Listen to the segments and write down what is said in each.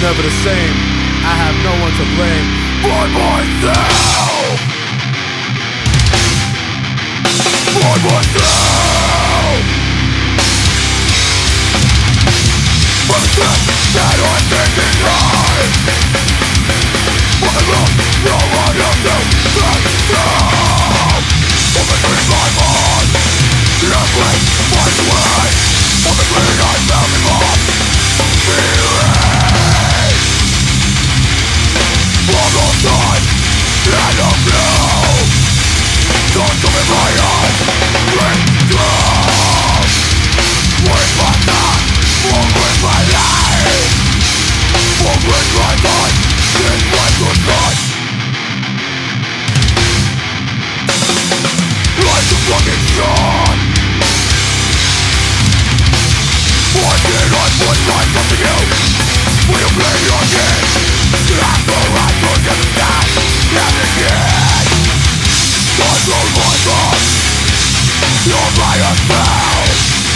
never the same. I have no one to blame for myself. For myself. For the stuff that I'm thinking of. For the love no one else to myself. For the dreams I want, the place finds a way. For the pain I found in love, feeling. For the sun and the blue, don't come in my eyes, break through. With my time, for with my life, for with my life, this life was not. Life's a fucking shot. Why did I put life up to you? Will you play your game? You have the right to get the sky and again. Control my thoughts. You're by yourself.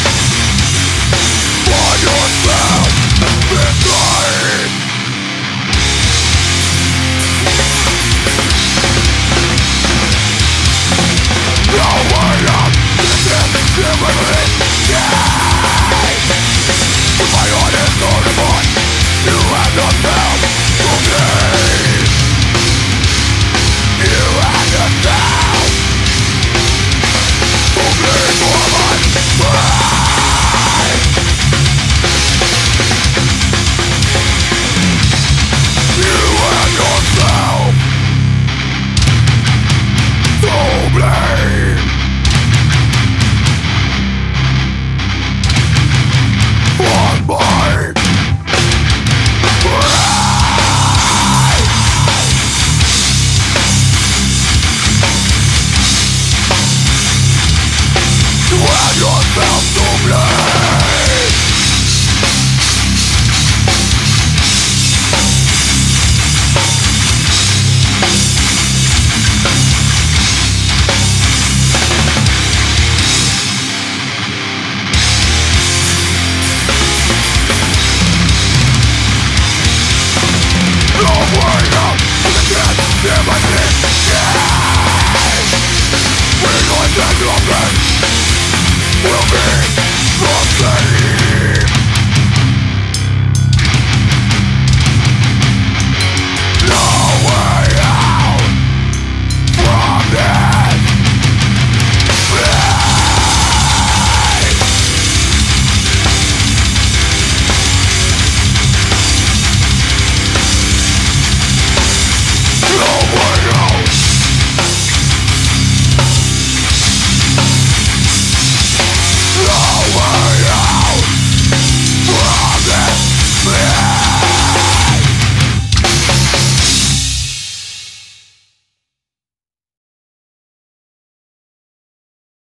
For yourself. Inside. No way out. This is irrelevant. With my honest ornament, you have not found for me. You have not found for me, for my pride. You have not found for me. You have yourself to blame.